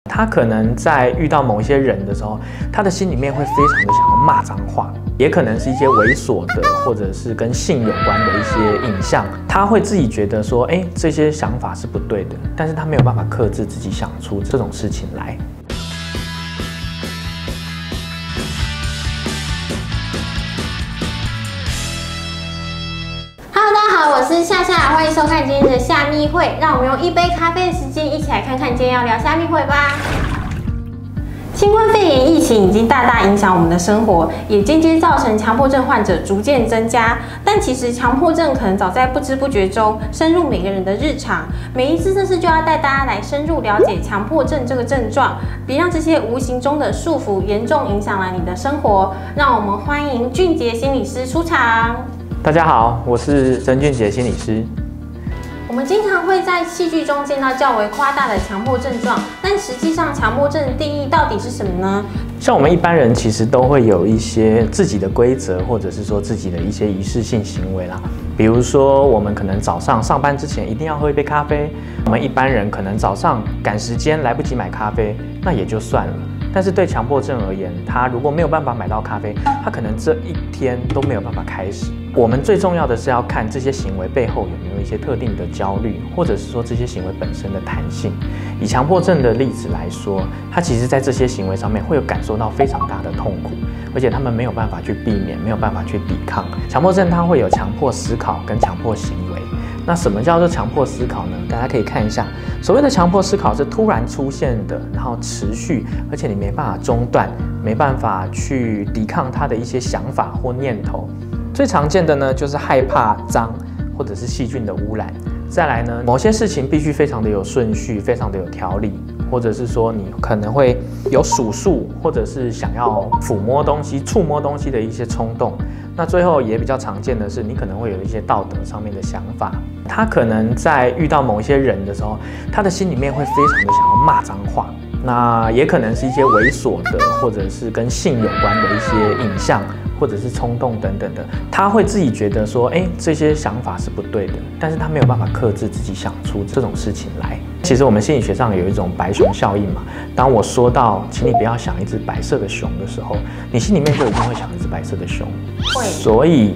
他可能在遇到某一些人的时候，他的心里面会非常的想要骂脏话，也可能是一些猥琐的，或者是跟性有关的一些影像，他会自己觉得说，这些想法是不对的，但是他没有办法克制自己想出这种事情来。 我是夏夏，欢迎收看今天的夏蜜会。让我们用一杯咖啡的时间，一起来看看今天要聊夏蜜会吧。新冠肺炎疫情已经大大影响我们的生活，也间接造成强迫症患者逐渐增加。但其实强迫症可能早在不知不觉中深入每个人的日常。每一次这次就要带大家来深入了解强迫症这个症状，别让这些无形中的束缚严重影响了你的生活。让我们欢迎俊杰心理师出场。 大家好，我是曾俊杰心理师。 我们经常会在戏剧中见到较为夸大的强迫症状，但实际上强迫症的定义到底是什么呢？ 像我们一般人其实都会有一些自己的规则，或者是说自己的一些仪式性行为啦。比如说，我们可能早上上班之前一定要喝一杯咖啡。我们一般人可能早上赶时间来不及买咖啡，那也就算了。但是对强迫症而言，他如果没有办法买到咖啡，他可能这一天都没有办法开始。我们最重要的是要看这些行为背后有没有一些特定的焦虑，或者是说这些行为本身的弹性。以强迫症的例子来说，他其实在这些行为上面会有感受到非常大的痛苦，而且他们没有办法去避免，没有办法去抵抗。强迫症它会有强迫思考跟强迫行为。那什么叫做强迫思考呢？大家可以看一下，所谓的强迫思考是突然出现的，然后持续，而且你没办法中断，没办法去抵抗它的一些想法或念头。最常见的呢，就是害怕脏或者是细菌的污染。再来呢，某些事情必须非常的有顺序，非常的有条理，或者是说你可能会有数数，或者是想要抚摸东西、触摸东西的一些冲动。那最后也比较常见的是，你可能会有一些道德上面的想法。他可能在遇到某一些人的时候，他的心里面会非常的想要骂脏话。那也可能是一些猥琐的，或者是跟性有关的一些影像，或者是冲动等等的。他会自己觉得说，这些想法是不对的，但是他没有办法克制自己想出这种事情来。其实我们心理学上有一种白熊效应嘛。当我说到，请你不要想一只白色的熊的时候，你心里面就一定会想一只白色的熊。 会。 所以，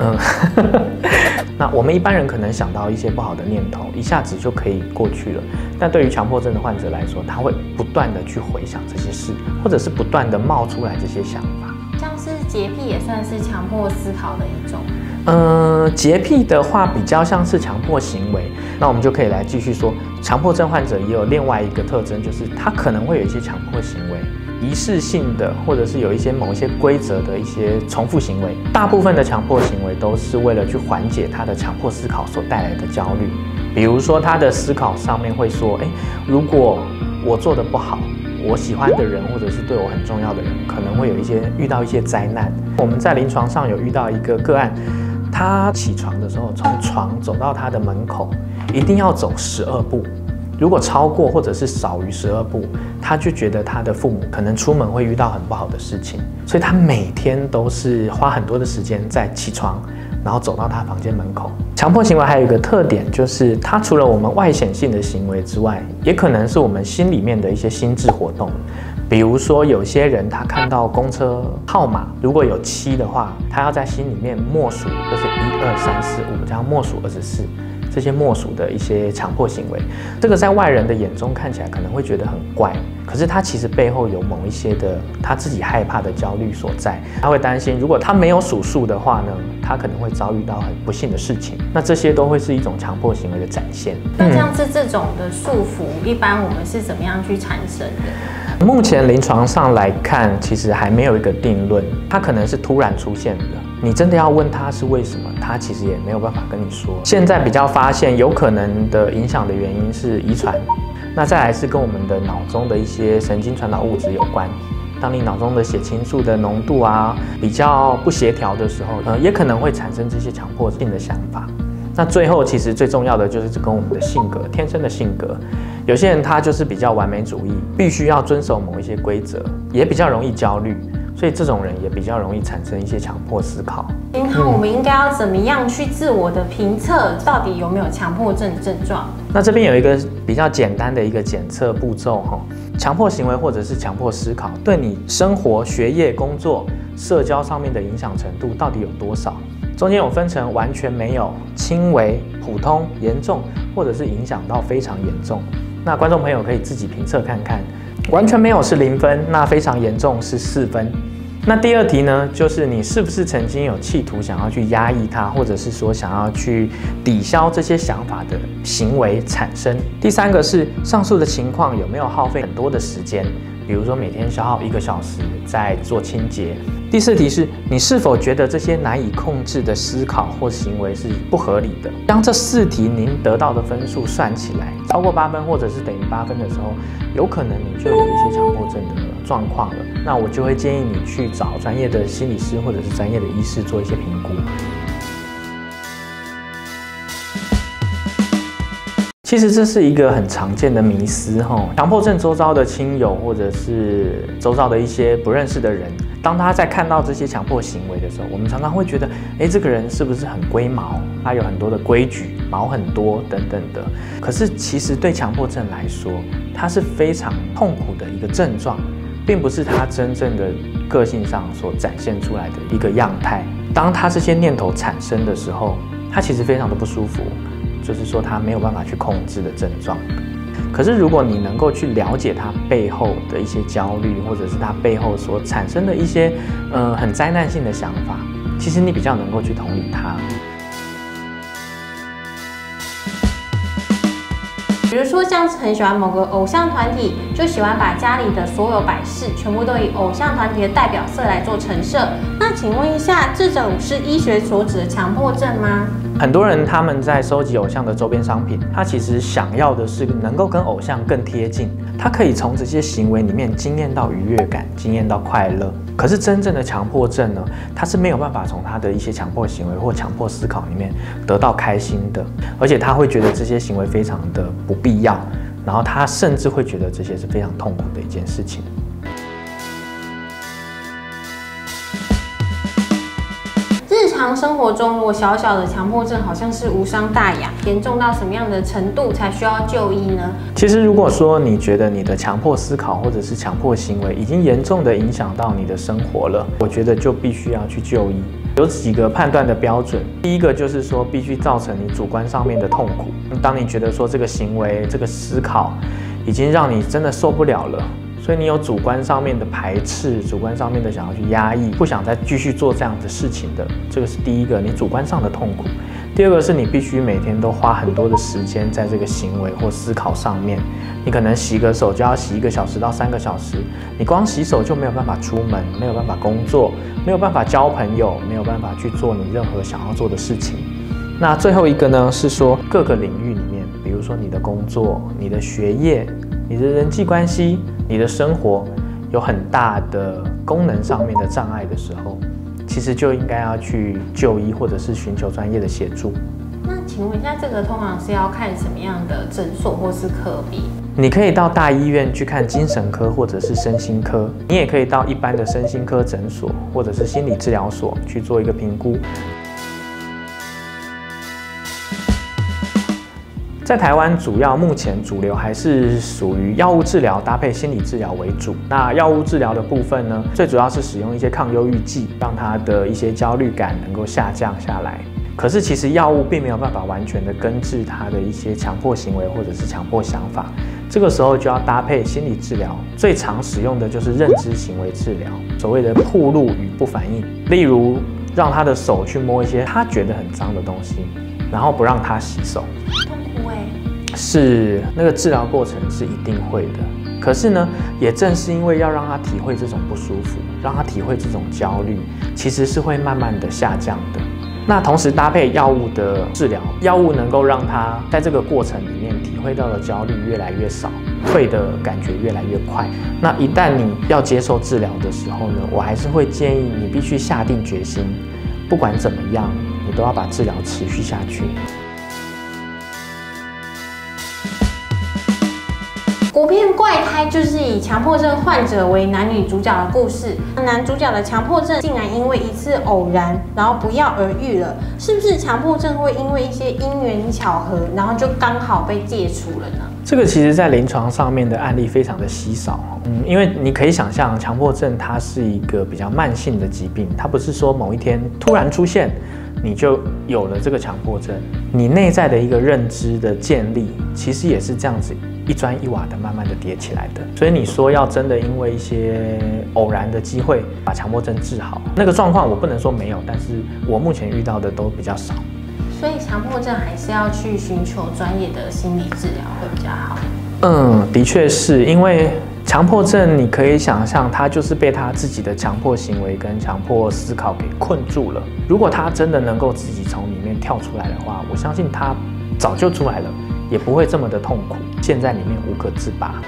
那我们一般人可能想到一些不好的念头，一下子就可以过去了。但对于强迫症的患者来说，他会不断的去回想这些事，或者是不断的冒出来这些想法。 像是洁癖也算是强迫思考的一种。 洁癖的话比较像是强迫行为。那我们就可以来继续说，强迫症患者也有另外一个特征，就是他可能会有一些强迫行为。仪式性的，或者是有一些某一些规则的一些重复行为，大部分的强迫行为都是为了去缓解他的强迫思考所带来的焦虑。比如说他的思考上面会说，如果我做得不好，我喜欢的人或者是对我很重要的人，可能会遇到一些灾难。我们在临床上有遇到一个个案，他起床的时候从床走到他的门口，一定要走12步。如果超过或者是少于12步，他就觉得他的父母可能出门会遇到很不好的事情，所以他每天都是花很多的时间在起床，然后走到他房间门口。强迫行为还有一个特点，就是它除了我们外显性的行为之外，也可能是我们心里面的一些心智活动。比如说有些人他看到公车号码如果有7的话，他要在心里面默数，就是1、2、3、4、5这样默数24。这些默数的一些强迫行为，这个在外人的眼中看起来可能会觉得很怪，可是他其实背后有某一些的他自己害怕的焦虑所在。他会担心，如果他没有数数的话呢，他可能会遭遇到很不幸的事情。那这些都会是一种强迫行为的展现。 那像是这种的束缚，一般我们是怎么样去产生的？ 目前临床上来看，其实还没有一个定论，它可能是突然出现的。你真的要问他是为什么，他其实也没有办法跟你说。现在比较发现有可能的影响的原因是遗传，那再来是跟我们的脑中的一些神经传导物质有关。当你脑中的血清素的浓度比较不协调的时候，也可能会产生这些强迫性的想法。那最后其实最重要的就是跟我们的性格，天生的性格。有些人他就是比较完美主义，必须要遵守某一些规则，也比较容易焦虑。所以这种人也比较容易产生一些强迫思考。 那我们应该要怎么样去自我的评测，到底有没有强迫症症状？ 那这边有一个比较简单的一个检测步骤哈。 强迫行为或者是强迫思考对你生活、学业、工作、社交上面的影响程度到底有多少？中间有分成完全没有、轻微、普通、严重，或者是影响到非常严重。那观众朋友可以自己评测看看，完全没有是0分，那非常严重是4分。那第2题呢，就是你是不是曾经有企图想要去压抑它，或者是说想要去抵消这些想法的行为产生。第3个是上述的情况有没有耗费很多的时间，比如说每天消耗1个小时在做清洁。第4题是你是否觉得这些难以控制的思考或行为是不合理的。当这4题您得到的分数算起来超过8分，或者是等于8分的时候，有可能你就有一些强迫症的状况了。那我就会建议你去找专业的心理师或者是专业的医师做一些评估。其实这是一个很常见的迷思哈，强迫症周遭的亲友或者是周遭的一些不认识的人，当他在看到这些强迫行为的时候，我们常常会觉得，这个人是不是很龟毛？他有很多的规矩，毛很多等等的。可是其实对强迫症来说，它是非常痛苦的一个症状，并不是他真正的个性上所展现出来的一个样态。当他这些念头产生的时候，他其实非常的不舒服。就是说他没有办法去控制的症状。可是如果你能够去了解他背后的一些焦虑，或者是他背后所产生的一些很灾难性的想法，其实你比较能够去同理他。 比如说像很喜欢某个偶像团体，就喜欢把家里的所有摆饰全部都以偶像团体的代表色来做陈设。那请问一下，这种是医学所指的强迫症吗？ 很多人他们在收集偶像的周边商品，他其实想要的是能够跟偶像更贴近，他可以从这些行为里面经验到愉悦感，经验到快乐。可是真正的强迫症呢，他是没有办法从他的一些强迫行为或强迫思考里面得到开心的，而且他会觉得这些行为非常的不必要，然后他甚至会觉得这些是非常痛苦的一件事情。 日常生活中，如果小小的强迫症好像是无伤大雅，严重到什么样的程度才需要就医呢？ 其实如果说你觉得你的强迫思考或者是强迫行为已经严重的影响到你的生活了，我觉得就必须要去就医。有几个判断的标准，第一个就是说必须造成你主观上面的痛苦。当你觉得说这个行为、这个思考已经让你真的受不了了，所以你有主观上面的排斥，主观上面的想要去压抑，不想再继续做这样的事情的，这个是第一个，你主观上的痛苦。第二个是你必须每天都花很多的时间在这个行为或思考上面，你可能洗个手就要洗1个小时到3个小时，你光洗手就没有办法出门，没有办法工作，没有办法交朋友，没有办法去做你任何想要做的事情。那最后一个呢，是说各个领域里面，比如说你的工作、你的学业、你的人际关系、你的生活有很大的功能上面的障碍的时候，其实就应该要去就医或者是寻求专业的协助。 那请问一下，这个通常是要看什么样的诊所或是科别？ 你可以到大医院去看精神科或者是身心科，你也可以到一般的身心科诊所或者是心理治疗所去做一个评估。在台湾，目前主流还是属于药物治疗搭配心理治疗为主。那药物治疗的部分呢，最主要是使用一些抗忧郁剂，让他的一些焦虑感能够下降下来。可是其实药物并没有办法完全的根治他的一些强迫行为或者是强迫想法，这个时候就要搭配心理治疗。最常使用的就是认知行为治疗，所谓的暴露与不反应。例如，让他的手去摸一些他觉得很脏的东西，然后不让他洗手。是，那个治疗过程是一定会的。可是呢，也正是因为要让他体会这种不舒服，让他体会这种焦虑，其实是会慢慢的下降的。那同时搭配药物的治疗，药物能够让他在这个过程里面体会到的焦虑越来越少，退的感觉越来越快。那一旦你要接受治疗的时候呢，我还是会建议你必须下定决心，不管怎么样，你都要把治疗持续下去。 国片《怪胎》就是以强迫症患者为男女主角的故事。男主角的强迫症竟然因为一次偶然，然后不药而愈了。是不是强迫症会因为一些因缘巧合，然后就刚好被戒除了呢？ 这个其实在临床上面的案例非常的稀少，因为你可以想象，强迫症它是一个比较慢性的疾病，它不是说某一天突然出现，你就有了这个强迫症。你内在的一个认知的建立，其实也是这样子一砖一瓦的慢慢的叠起来的。所以你说要真的因为一些偶然的机会把强迫症治好，那个状况我不能说没有，但是我目前遇到的都比较少。 所以强迫症还是要去寻求专业的心理治疗会比较好。 的确是因为强迫症，你可以想象他就是被他自己的强迫行为跟强迫思考给困住了。如果他真的能够自己从里面跳出来的话，我相信他早就出来了，也不会这么的痛苦，陷在里面无可自拔。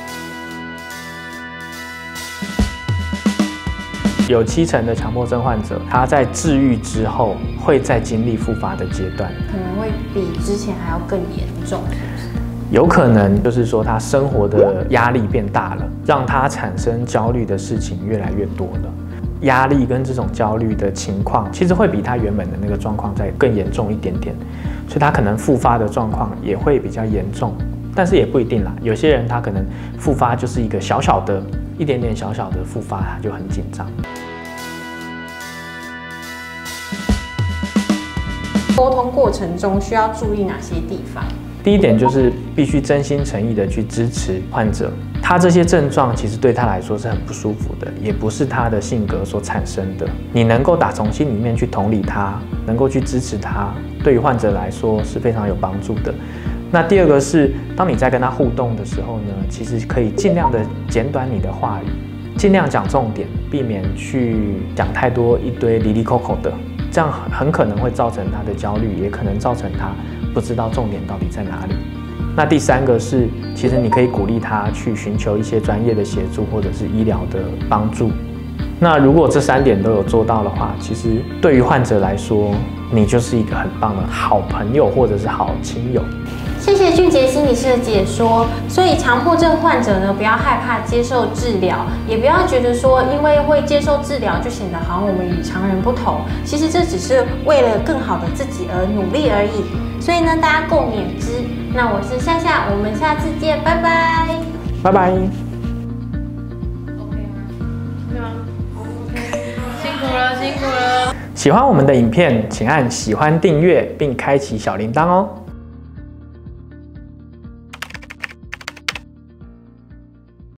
有70%的强迫症患者，他在治愈之后会再经历复发的阶段， 可能会比之前还要更严重，是不是？ 有可能就是说他生活的压力变大了，让他产生焦虑的事情越来越多了。压力跟这种焦虑的情况，其实会比他原本的那个状况再更严重一点点，所以他可能复发的状况也会比较严重。但是也不一定啦，有些人他可能复发就是一个小小的、一点点小小的复发，他就很紧张。 沟通过程中需要注意哪些地方？ 第一点就是必须真心诚意的去支持患者，他这些症状其实对他来说是很不舒服的，也不是他的性格所产生的。你能够打从心里面去同理他，能够去支持他，对于患者来说是非常有帮助的。那第二个是，当你在跟他互动的时候呢，其实可以尽量的简短你的话语，尽量讲重点，避免去讲太多一堆离离扣扣的，这样很可能会造成他的焦虑，也可能造成他不知道重点到底在哪里。那第三个是，其实你可以鼓励他去寻求一些专业的协助或者是医疗的帮助。那如果这3点都有做到的话，其实对于患者来说，你就是一个很棒的好朋友或者是好亲友。 谢谢俊杰心理师的解说。所以强迫症患者呢，不要害怕接受治疗，也不要觉得说因为会接受治疗就显得好像我们与常人不同。其实这只是为了更好的自己而努力而已。所以呢，大家共勉之。那我是夏夏，我们下次见，拜拜。 拜拜。 OK 吗？辛苦了，辛苦了。 喜欢我们的影片，请按喜欢、订阅并开启小铃铛哦。